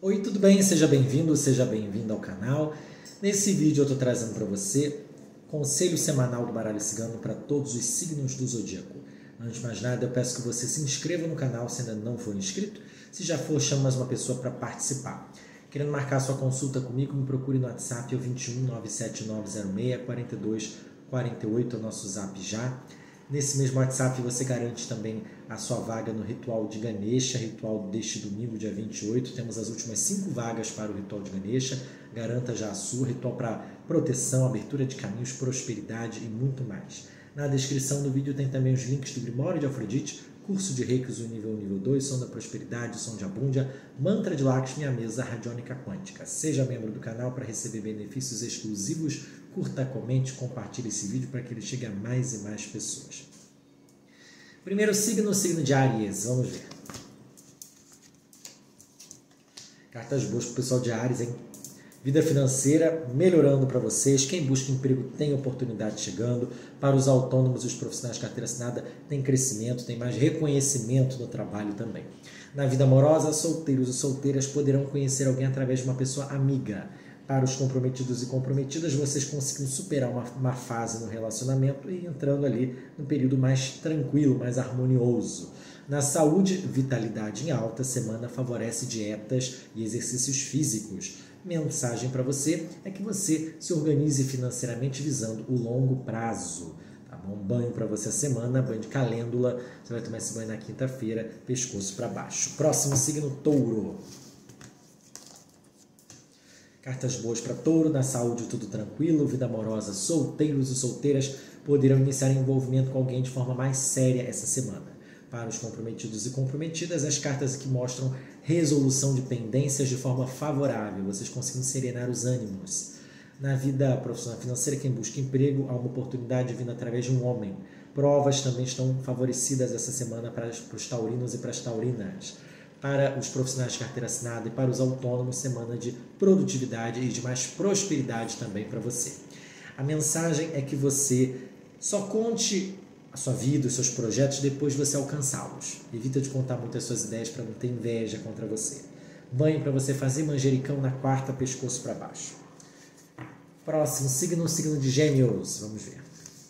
Oi, tudo bem? Seja bem-vindo ao canal. Nesse vídeo eu estou trazendo para você conselho semanal do baralho cigano para todos os signos do zodíaco. Antes de mais nada, eu peço que você se inscreva no canal se ainda não for inscrito. Se já for, chame mais uma pessoa para participar. Querendo marcar sua consulta comigo, me procure no WhatsApp, é o 21 97906 4248, é o nosso zap já. Nesse mesmo WhatsApp você garante também a sua vaga no Ritual de Ganesha, ritual deste domingo, dia 28. Temos as últimas 5 vagas para o Ritual de Ganesha. Garanta já a sua, ritual para proteção, abertura de caminhos, prosperidade e muito mais. Na descrição do vídeo tem também os links do Grimório de Afrodite, curso de Reiki, o nível 2, som da prosperidade, som de abúndia, mantra de Lakshmi e a mesa radiônica quântica. Seja membro do canal para receber benefícios exclusivos, curta, comente, compartilhe esse vídeo para que ele chegue a mais e mais pessoas. Primeiro signo, o signo de Áries, vamos ver. Cartas boas para o pessoal de Áries, hein? Vida financeira melhorando para vocês. Quem busca emprego tem oportunidade chegando. Para os autônomos e os profissionais de carteira assinada tem crescimento, tem mais reconhecimento no trabalho também. Na vida amorosa, solteiros e solteiras poderão conhecer alguém através de uma pessoa amiga. Para os comprometidos e comprometidas, vocês conseguem superar uma fase no relacionamento e entrando ali no período mais tranquilo, mais harmonioso. Na saúde, vitalidade em alta, semana favorece dietas e exercícios físicos. Mensagem para você é que você se organize financeiramente visando o longo prazo. Tá bom? Banho para você a semana, banho de calêndula. Você vai tomar esse banho na quinta-feira, pescoço para baixo. Próximo signo, Touro. Cartas boas para Touro, na saúde tudo tranquilo, vida amorosa, solteiros e solteiras poderão iniciar envolvimento com alguém de forma mais séria essa semana. Para os comprometidos e comprometidas, as cartas que mostram resolução de pendências de forma favorável, vocês conseguem serenar os ânimos. Na vida profissional e financeira, quem busca emprego, há uma oportunidade vindo através de um homem. Provas também estão favorecidas essa semana para os taurinos e para as taurinas. Para os profissionais de carteira assinada e para os autônomos, semana de produtividade e de mais prosperidade também para você. A mensagem é que você só conte a sua vida, os seus projetos, depois de você alcançá-los. Evita de contar muito as suas ideias para não ter inveja contra você. Banho para você fazer, manjericão na quarta, pescoço para baixo. Próximo signo, o signo de Gêmeos. Vamos ver.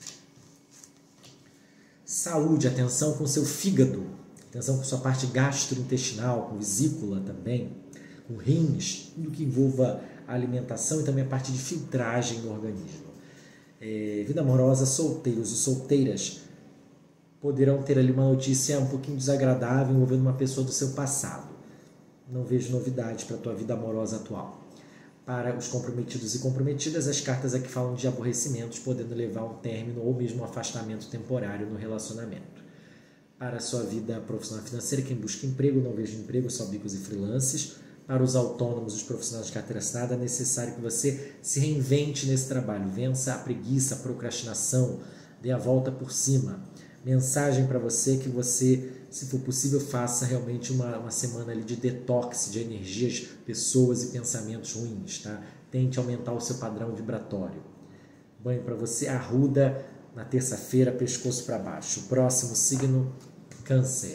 Saúde, atenção com seu fígado. Atenção com sua parte gastrointestinal, com vesícula também, com rins, tudo que envolva a alimentação e também a parte de filtragem no organismo. Vida amorosa, solteiros e solteiras poderão ter ali uma notícia um pouquinho desagradável envolvendo uma pessoa do seu passado. Não vejo novidades para a tua vida amorosa atual. Para os comprometidos e comprometidas, as cartas aqui falam de aborrecimentos, podendo levar a um término ou mesmo um afastamento temporário no relacionamento. Para a sua vida profissional e financeira, quem busca emprego, não vejo emprego, só bicos e freelances. Para os autônomos e os profissionais de carteira assinada, é necessário que você se reinvente nesse trabalho, vença a preguiça, a procrastinação, dê a volta por cima. Mensagem para você que você, se for possível, faça realmente uma semana ali de detox de energias, pessoas e pensamentos ruins. Tá? Tente aumentar o seu padrão vibratório. Banho para você, arruda na terça-feira, pescoço para baixo. Próximo signo, Câncer.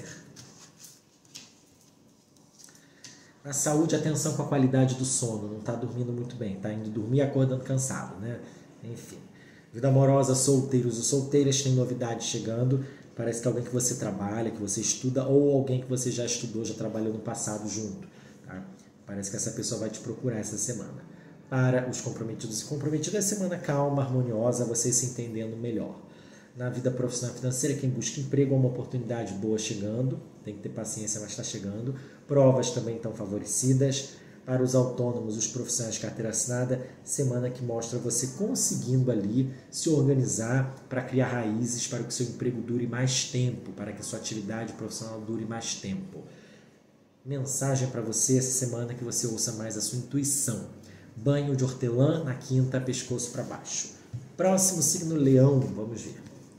Na saúde, atenção com a qualidade do sono. Não está dormindo muito bem, está indo dormir acordando cansado, né? Enfim. Vida amorosa, solteiros e solteiras, tem novidades chegando. Parece que alguém que você trabalha, que você estuda, ou alguém que você já estudou, já trabalhou no passado junto. Tá? Parece que essa pessoa vai te procurar essa semana. Para os comprometidos e comprometidas, semana calma, harmoniosa, vocês se entendendo melhor. Na vida profissional e financeira, quem busca emprego, há uma oportunidade boa chegando, tem que ter paciência, mas está chegando. Provas também estão favorecidas. Para os autônomos, os profissionais de carteira assinada, semana que mostra você conseguindo ali se organizar para criar raízes, para que o seu emprego dure mais tempo, para que a sua atividade profissional dure mais tempo. Mensagem para você essa semana que você ouça mais a sua intuição. Banho de hortelã na quinta, pescoço para baixo. Próximo signo, Leão, vamos ver.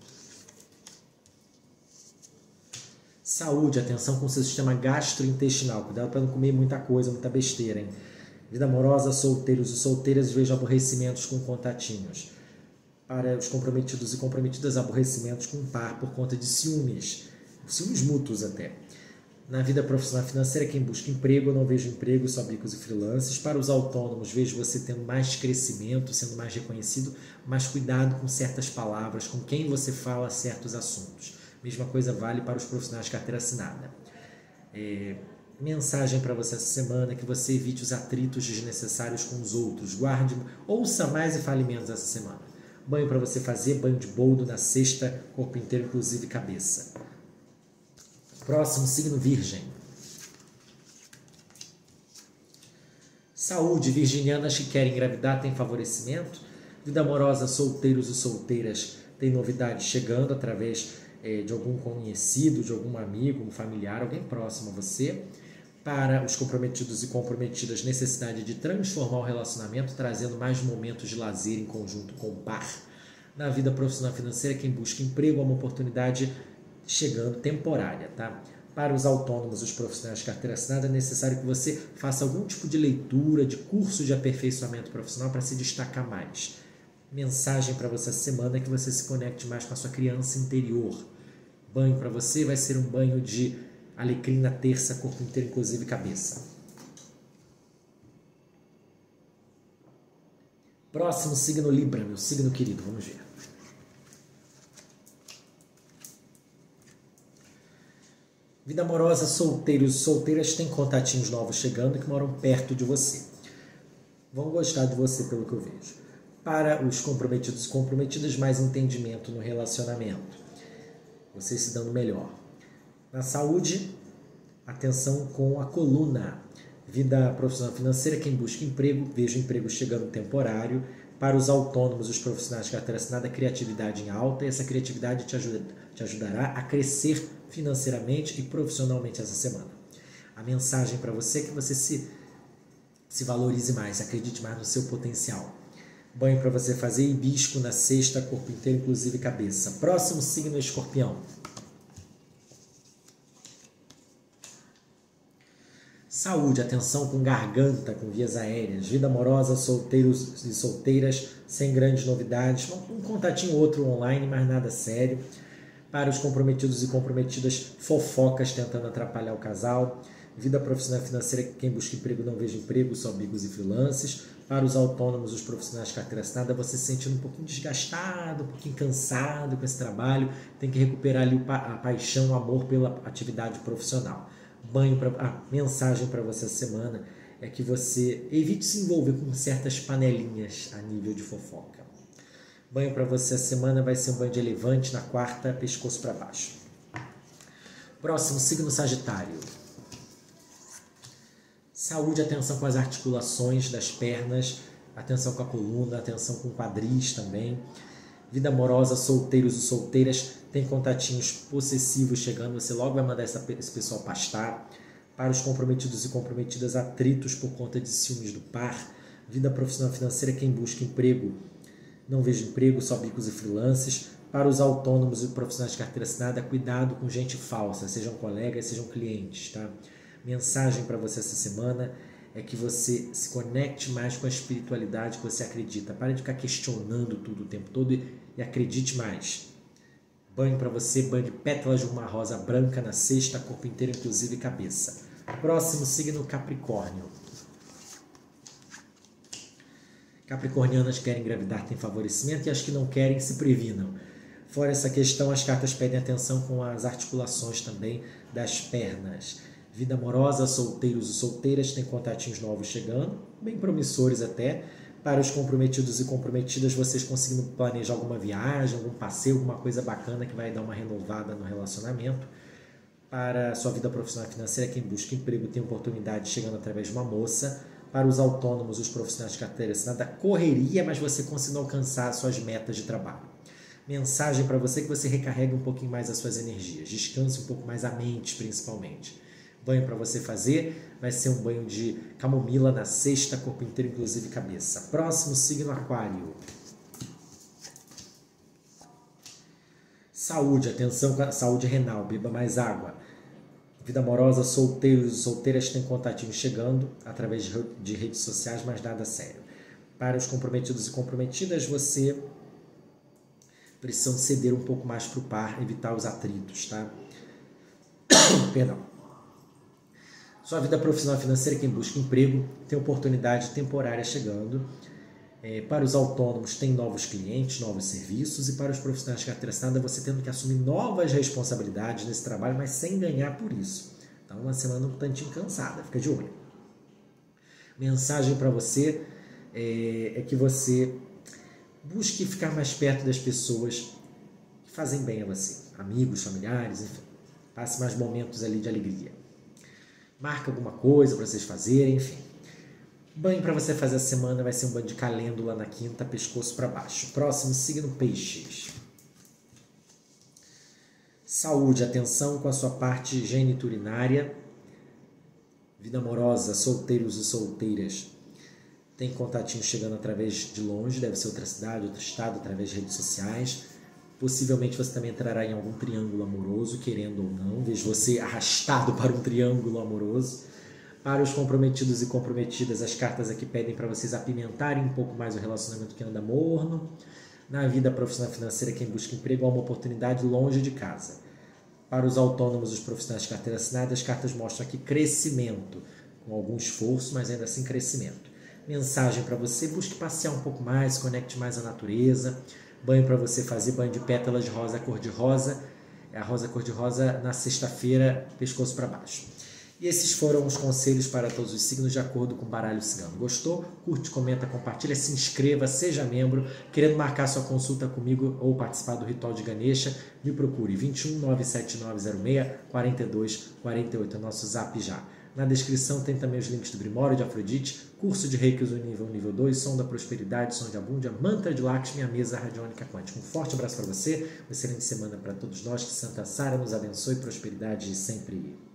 Saúde, atenção com o seu sistema gastrointestinal. Cuidado para não comer muita coisa, muita besteira, hein? Vida amorosa, solteiros e solteiras, vejo aborrecimentos com contatinhos. Para os comprometidos e comprometidas, aborrecimentos com par por conta de ciúmes mútuos até. Na vida profissional e financeira, quem busca emprego, eu não vejo emprego, só bicos e freelances. Para os autônomos, vejo você tendo mais crescimento, sendo mais reconhecido, mas cuidado com certas palavras, com quem você fala certos assuntos. Mesma coisa vale para os profissionais de carteira assinada. Mensagem para você essa semana: que você evite os atritos desnecessários com os outros. Guarde, ouça mais e fale menos essa semana. Banho para você fazer, banho de boldo na sexta, corpo inteiro, inclusive cabeça. Próximo, signo Virgem. Saúde, virginianas que querem engravidar têm favorecimento. Vida amorosa, solteiros e solteiras têm novidades chegando através de algum conhecido, de algum amigo, um familiar, alguém próximo a você. Para os comprometidos e comprometidas, necessidade de transformar o relacionamento, trazendo mais momentos de lazer em conjunto com o par. Na vida profissional e financeira, quem busca emprego, uma oportunidade chegando temporária, tá? Para os autônomos, os profissionais de carteira assinada, é necessário que você faça algum tipo de leitura, de curso de aperfeiçoamento profissional para se destacar mais. Mensagem para você essa semana é que você se conecte mais com a sua criança interior. Banho para você vai ser um banho de alecrim na terça, corpo inteiro, inclusive cabeça. Próximo, signo Libra, meu signo querido, vamos ver. Vida amorosa, solteiros e solteiras têm contatinhos novos chegando que moram perto de você. Vão gostar de você, pelo que eu vejo. Para os comprometidos e comprometidas, mais entendimento no relacionamento. Vocês se dando melhor. Na saúde, atenção com a coluna. Vida profissional e financeira, quem busca emprego, vejo emprego chegando temporário. Para os autônomos, os profissionais de carteira assinada, criatividade em alta. E essa criatividade te ajudará a crescer financeiramente e profissionalmente essa semana. A mensagem para você é que você se valorize mais, acredite mais no seu potencial. Banho para você fazer, hibisco na sexta, corpo inteiro, inclusive cabeça. Próximo signo, Escorpião. Saúde, atenção com garganta, com vias aéreas. Vida amorosa, solteiros e solteiras, sem grandes novidades. Um contatinho ou outro online, mas nada sério. Para os comprometidos e comprometidas, fofocas tentando atrapalhar o casal. Vida profissional e financeira, quem busca emprego não veja emprego, só bicos e freelances. Para os autônomos, os profissionais de carteira assinada, você se sentindo um pouquinho desgastado, um pouquinho cansado com esse trabalho, tem que recuperar ali a paixão, o amor pela atividade profissional. Mensagem para você essa semana é que você evite se envolver com certas panelinhas a nível de fofoca. Banho para você essa semana vai ser um banho de elevante na quarta, pescoço para baixo. Próximo, signo Sagitário. Saúde, atenção com as articulações das pernas, atenção com a coluna, atenção com quadris também. Vida amorosa, solteiros e solteiras, tem contatinhos possessivos chegando, você logo vai mandar esse pessoal pastar. Para os comprometidos e comprometidas, atritos por conta de ciúmes do par. Vida profissional e financeira, quem busca emprego, não vejo emprego, só bicos e freelances. Para os autônomos e profissionais de carteira assinada, cuidado com gente falsa, sejam colegas, sejam clientes, tá? Mensagem para você essa semana é que você se conecte mais com a espiritualidade que você acredita. Pare de ficar questionando tudo o tempo todo e acredite mais. Banho para você, banho de pétalas de uma rosa branca na sexta, corpo inteiro, inclusive cabeça. Próximo signo, Capricórnio. Capricornianas que querem engravidar têm favorecimento e as que não querem se previnam. Fora essa questão, as cartas pedem atenção com as articulações também das pernas. Vida amorosa, solteiros e solteiras têm contatinhos novos chegando, bem promissores até. Para os comprometidos e comprometidas, vocês conseguindo planejar alguma viagem, algum passeio, alguma coisa bacana que vai dar uma renovada no relacionamento. Para a sua vida profissional e financeira, quem busca emprego tem oportunidade chegando através de uma moça. Para os autônomos, os profissionais de carteira assinada, correria, mas você conseguindo alcançar suas metas de trabalho. Mensagem para você que você recarregue um pouquinho mais as suas energias, descanse um pouco mais a mente, principalmente. Banho para você fazer vai ser um banho de camomila na sexta, corpo inteiro, inclusive cabeça. Próximo signo, Aquário. Saúde, atenção com a saúde renal, beba mais água. Vida amorosa, solteiros e solteiras têm contatinhos chegando através de redes sociais, mas nada sério. Para os comprometidos e comprometidas, você precisa ceder um pouco mais para o par, evitar os atritos, tá? Perdão. Sua vida profissional e financeira, quem busca emprego, tem oportunidade temporária chegando. Para os autônomos, tem novos clientes, novos serviços. E para os profissionais de carteira assinada, você tendo que assumir novas responsabilidades nesse trabalho, mas sem ganhar por isso. Então, uma semana um tantinho cansada, fica de olho. Mensagem para você é que você busque ficar mais perto das pessoas que fazem bem a você. Amigos, familiares, enfim. Passe mais momentos ali de alegria. Marca alguma coisa para vocês fazerem, enfim. Banho para você fazer a semana vai ser um banho de calêndula na quinta, pescoço para baixo. Próximo, signo Peixes. Saúde, atenção com a sua parte geniturinária. Vida amorosa, solteiros e solteiras. Tem contatinho chegando através de longe, deve ser outra cidade, outro estado, através de redes sociais. Possivelmente você também entrará em algum triângulo amoroso, querendo ou não. Vejo você arrastado para um triângulo amoroso. Para os comprometidos e comprometidas, as cartas aqui pedem para vocês apimentarem um pouco mais o relacionamento que anda morno. Na vida profissional e financeira, quem busca emprego, há uma oportunidade longe de casa. Para os autônomos, os profissionais de carteira assinada, as cartas mostram aqui crescimento, com algum esforço, mas ainda assim crescimento. Mensagem para você, busque passear um pouco mais, se conecte mais à natureza. Banho para você fazer, banho de pétalas de rosa cor-de-rosa. É a rosa cor-de-rosa na sexta-feira, pescoço para baixo. E esses foram os conselhos para todos os signos de acordo com o baralho cigano. Gostou? Curte, comenta, compartilha, se inscreva, seja membro. Querendo marcar sua consulta comigo ou participar do Ritual de Ganesha, me procure 21 97906 4248, é nosso zap já. Na descrição tem também os links do Grimório de Afrodite, curso de Reiki nível 2, som da prosperidade, som de abúndia, mantra de Lakshmi, minha mesa radiônica quântica. Um forte abraço para você, uma excelente semana para todos nós, que Santa Sara nos abençoe, prosperidade sempre.